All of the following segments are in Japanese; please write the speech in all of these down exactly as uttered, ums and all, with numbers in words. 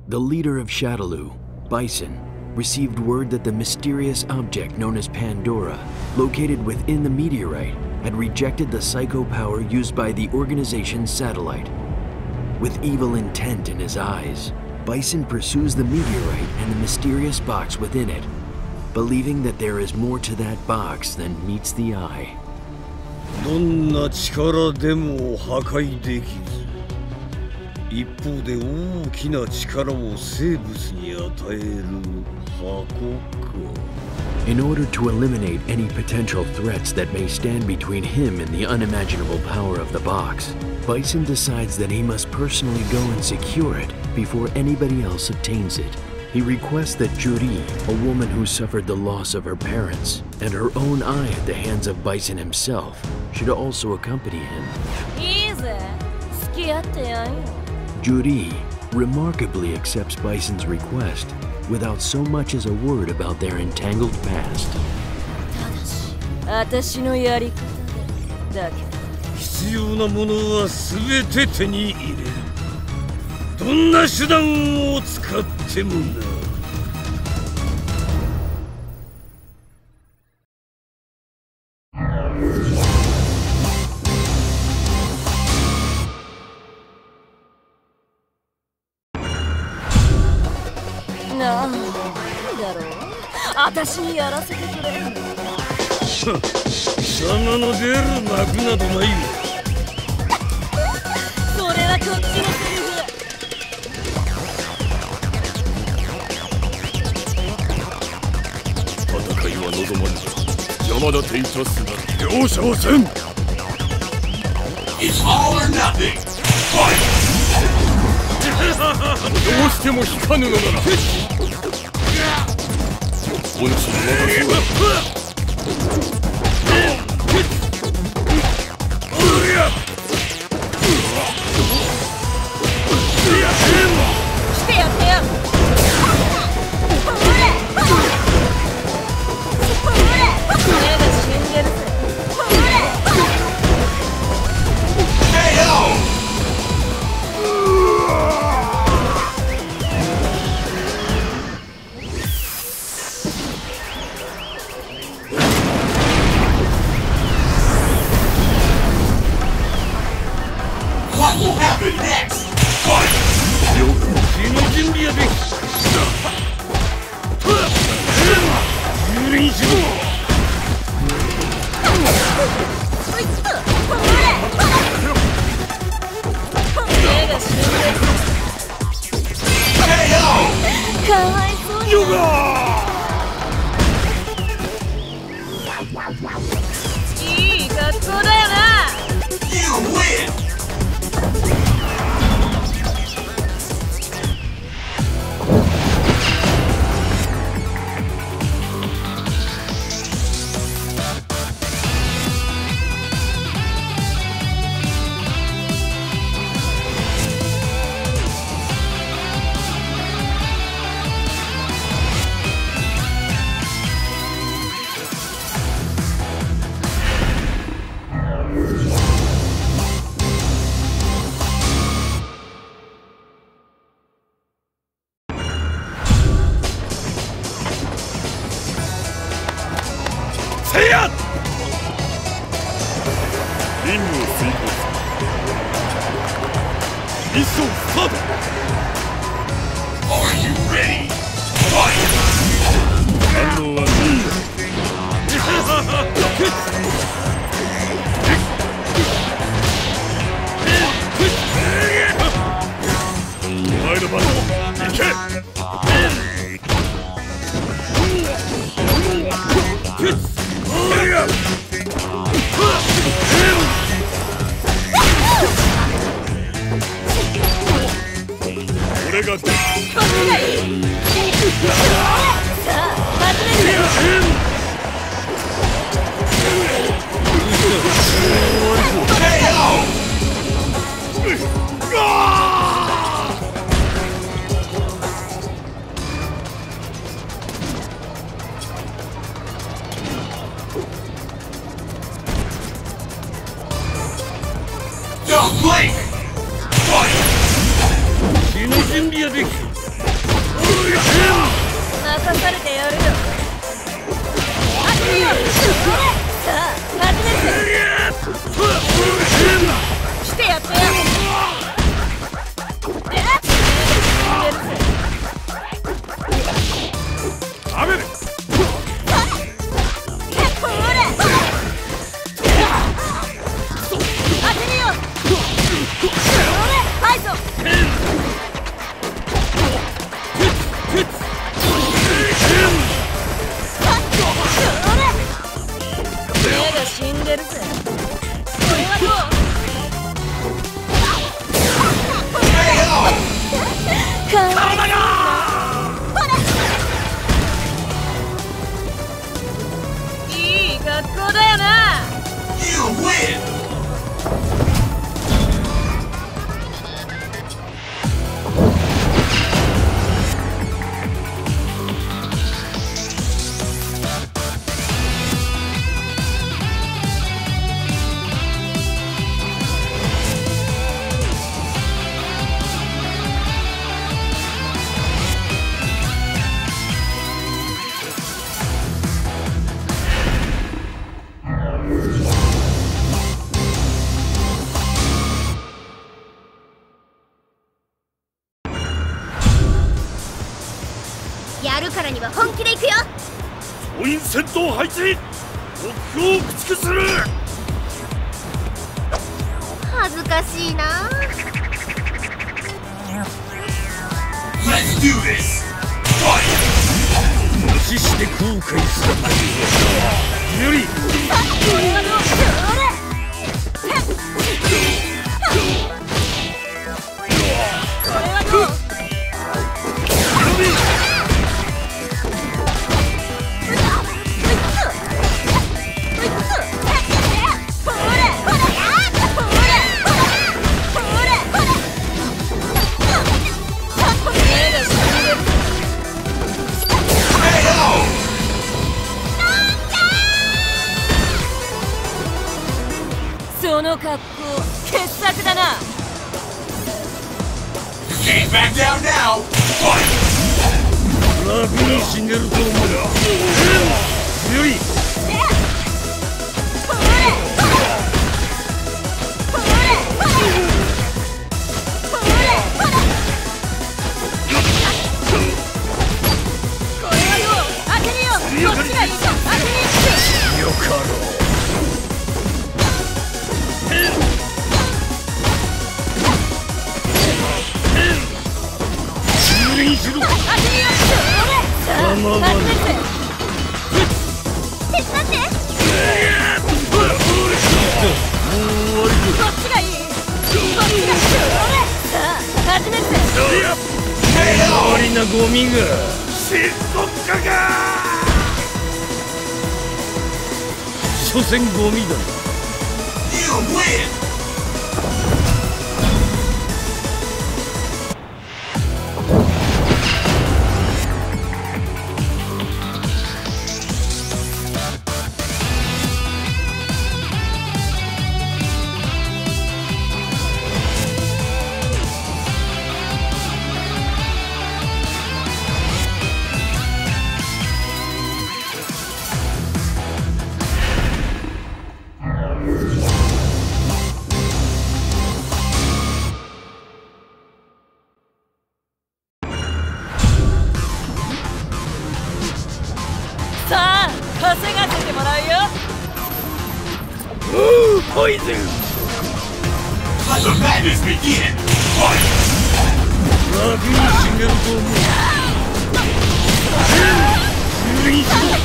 The leader of Shadaloo, Bison, received word that the mysterious object known as Pandora, located within the meteorite, had rejected the psycho power used by the organization's satellite. With evil intent in his eyes, Bison pursues the meteorite and the mysterious box within it, believing that there is more to that box than meets the eye. どんな力でも破壊できず、一方で大きな力を生物に与える箱か。 In order to eliminate any potential threats that may stand between him and the unimaginable power of the box, Bison decides that he must personally go and secure it before anybody else obtains it. He requests that Yuri, a woman who suffered the loss of her parents and her own eye at the hands of Bison himself, should also accompany him. Yuri remarkably accepts Bison's request without so much as a word about their entangled past. 必要なものは全て手に入れる。どんな手段を使ってもな。 なんだろう。私にやらせてくれ。貴様の出る幕などないよ。 それはこっちのセリフ。 戦いは望まぬが邪魔立ていたすな容赦はせん。It's all or nothing. どうしても引かぬのなら本心はしてやってよ。 What will happen next? よく気の準備やでき蹂躙しろ。 かわいそうに。いい格好だよな。 You win! Are you ready? Fight! 俺が出る。Don't blink! Fight! 死の準備はできる。 やるからには本気でいくよ。 総員戦闘配置、目標を駆逐する。 恥ずかしいな。 Let's do this. Fight. 無視して後悔する。ユリ。 これはどう？これはどう？その格好傑作だな。 Can't back down now. Fight. 楽に死ねると思う。ユリ。よかろう。蹂躙しろ。構わぬ。 手伝って。 もう終わりだ。 こっちがいい。こっちがいい。さあ始めて。 終わりなゴミが。 新国家が。 所詮ゴミだ。 You win. さあ稼がせてもらうよ。 おうポイズン。 Let the madness begin. Fight. 楽に死ねると思う。蹂躙しろ。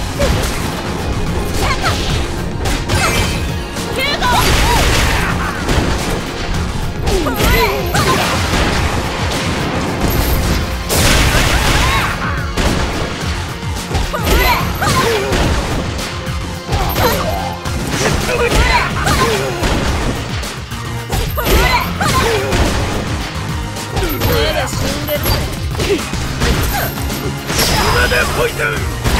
今だポイズン。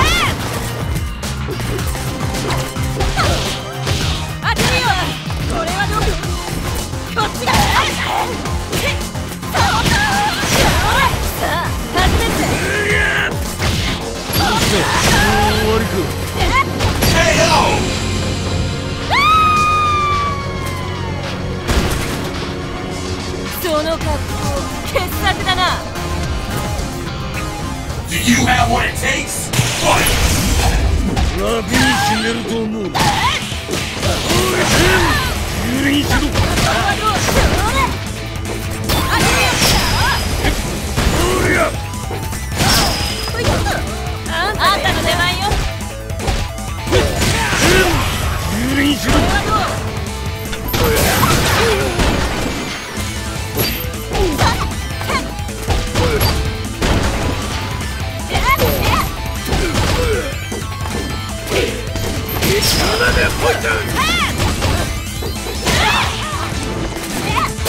当てるよ。これはどう？こっちが。さあ始めて。 もう終わりか。 ケーオー. その格好傑作だな。 Do you have what it takes? Fight. 楽に死ねると思う。蹂躙しろ。おりゃ。 あんたの出番よ。 蹂躙しろ。今だポイズン。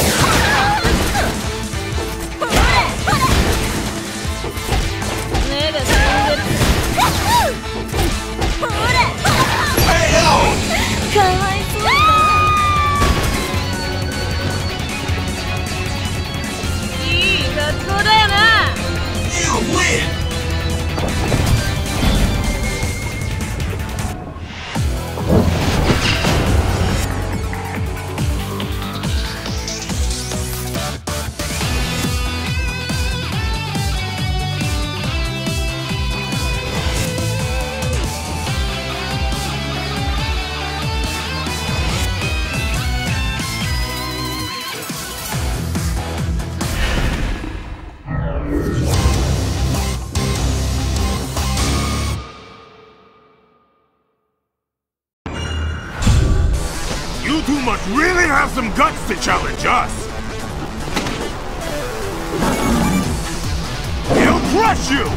must really have some guts to challenge us. He'll crush you!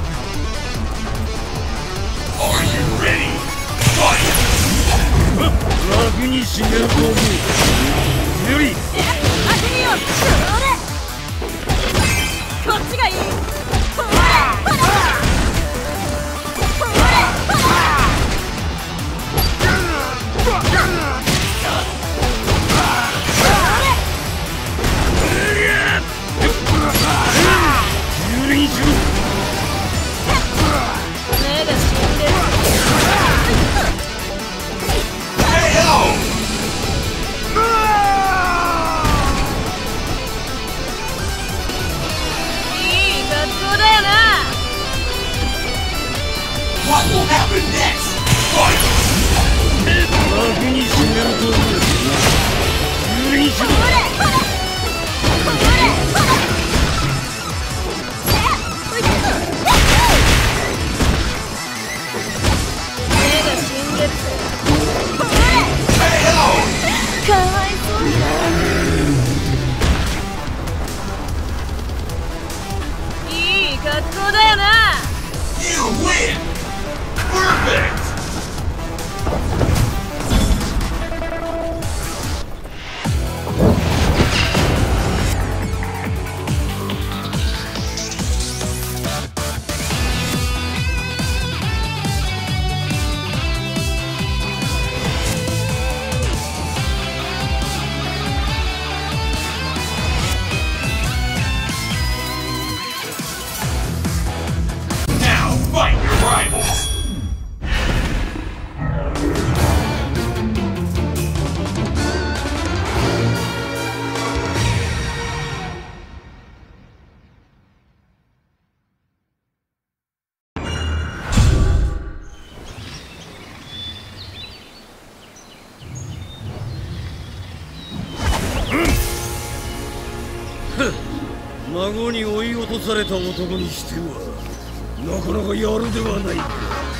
Are you ready? Fight! 楽に死ねると思う。ユリ。 当てみよう。それ。こっちがいい。ほらほら。ほらほら。 ユリにしろ。 目が死んでる。 What will happen next? Fight! 楽に死ねると思う。ユリにしろ。 目が死んでる。かわいそうにな。いい格好だよな。 You win! Perfect! Now fight your rivals! 孫に追い落とされた男にしてはなかなかやるではないか。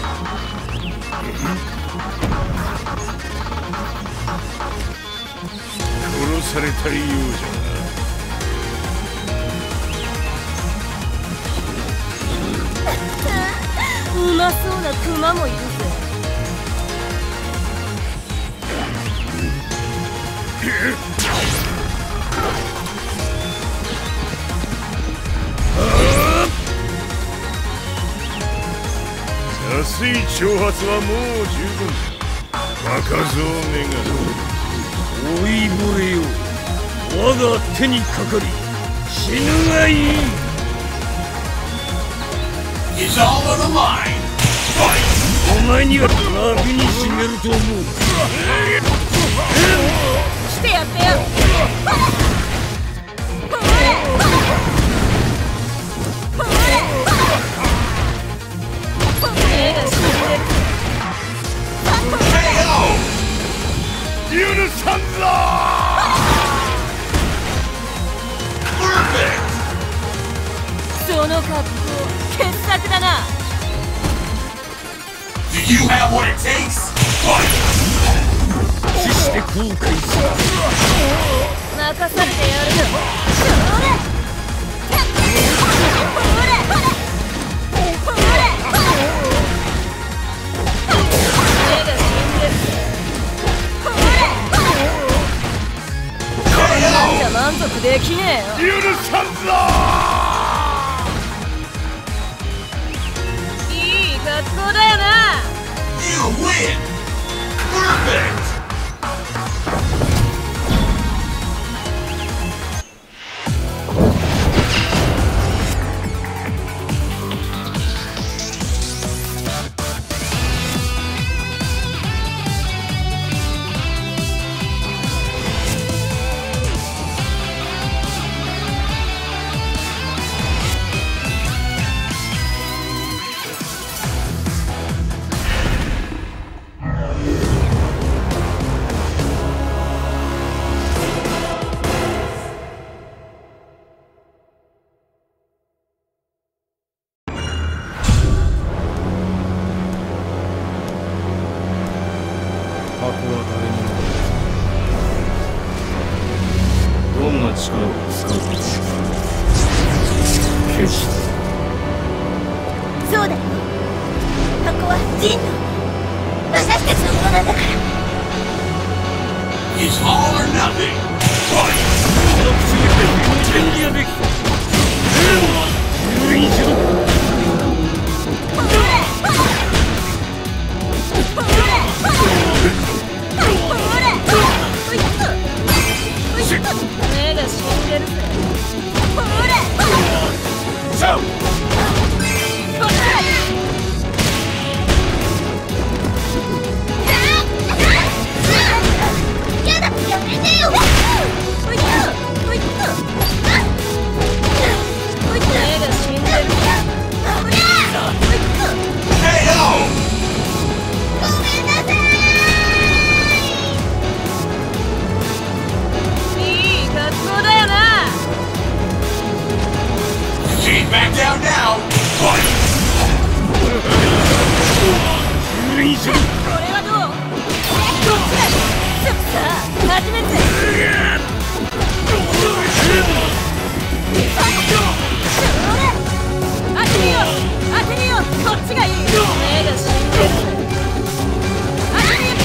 殺されたいようじゃな。 うまそうなクマもいるぜ。 安い挑発はもう十分だ。バカゾウめが。 老いぼれよ、我が手にかかり死ぬがいい。 It's all on the line! Fight! お前には楽に死ねると思う。 来てやってよ。目が死んでる。 許さんぞ。 Perfect! その格好傑作だな。 Do you have what it takes? Fight! 死して後悔する。 任されてやるよ。それ。ほれほれ。ほれほれ。目が死んでる。ほれこれなんじゃ満足できねえよ。 許さんぞ。 いい格好だよな。 You win! Perfect! んの。私たちのものなんだから。 It's all or nothing. Fight! 目が死んでるぜ。ほれ。 So! やだ、やめてよ。おいっと、おいっと。おいっと。目が死んでる。おりゃ。おいっと。 K O! ごめんなさい。いい格好だよな。 Can't back down now. Fight! これはどう？こっちだ。さあ、始めて。当てみよう、当てみよう。こっちがいい。目が死んでる。当てみよう。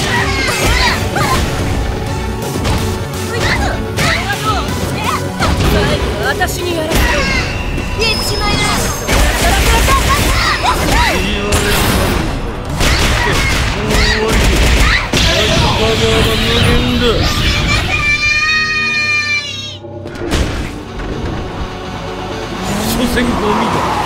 これはどう？最後は私にやらせろ。いっちまいだ。 所詮ゴミだ。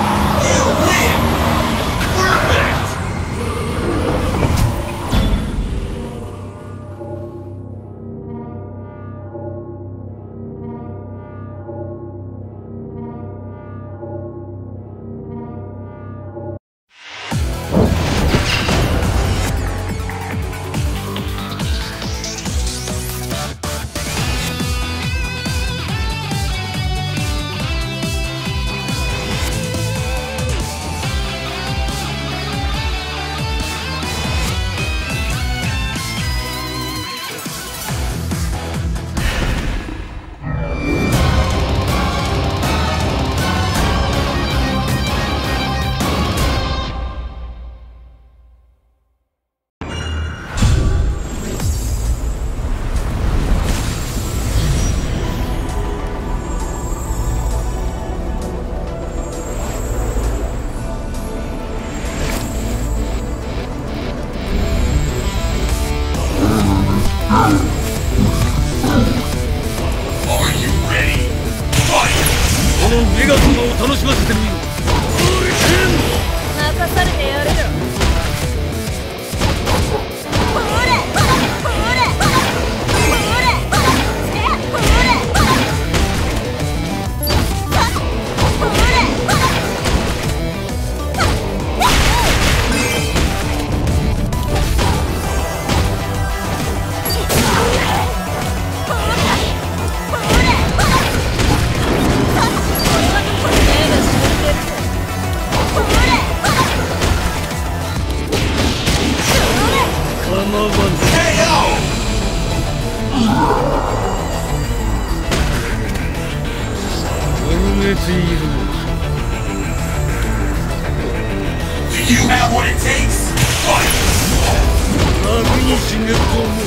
Do you have what it takes? Fight! 楽に死ねと思う。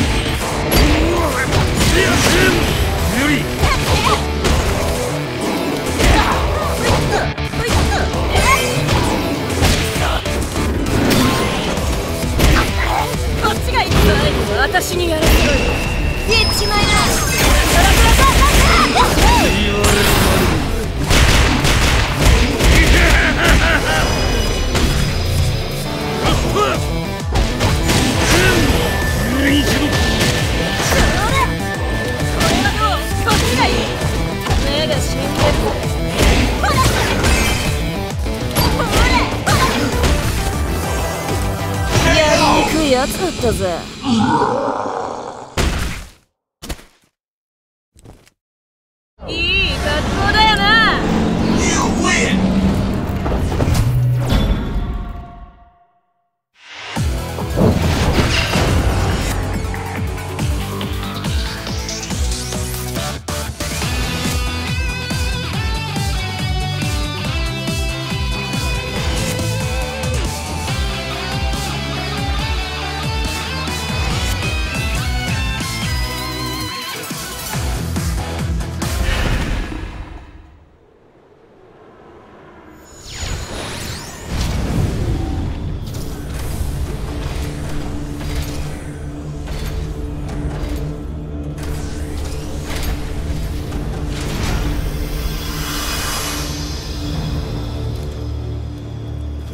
ユリ。 こっちがいい。最後は私にやらせろよ。いっちまいだ。 言われるまで。やつだったぜ。いい格好だよな。 You win! こ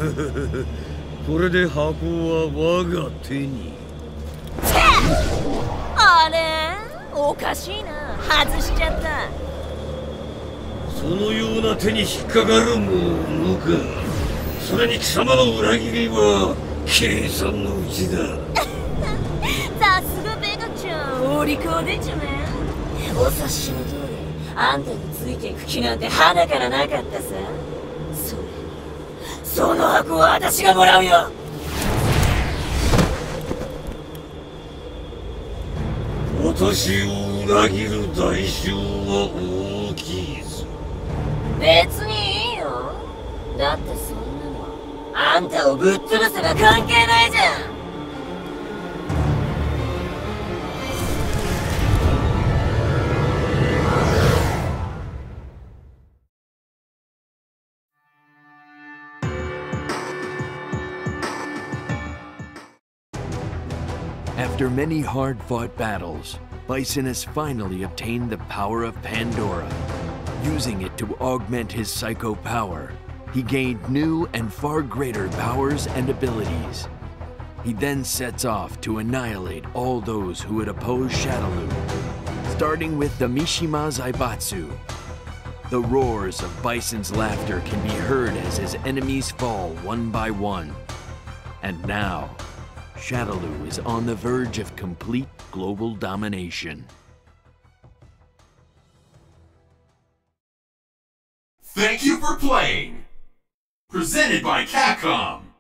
これで箱は我が手に。 あれおかしいな、外しちゃった。 そのような手に引っかかるものか。それに貴様の裏切りは計算のうちだ。 さすがベガちゃん、お利口でちゅね。お察しの通り、あんたについていく気なんて鼻からなかったさ。それその箱は私がもらうよ。 私を裏切る代償は大きいぞ。 別にいいよ。だってそんなのあんたをぶっ潰せば関係ないじゃん。 After many hard-fought battles, Bison has finally obtained the power of Pandora. Using it to augment his psycho power, he gained new and far greater powers and abilities. He then sets off to annihilate all those who would oppose Shadaloo, starting with the Mishima Zaibatsu. The roars of Bison's laughter can be heard as his enemies fall one by one. And now, Shadaloo is on the verge of complete global domination. Thank you for playing. Presented by Capcom.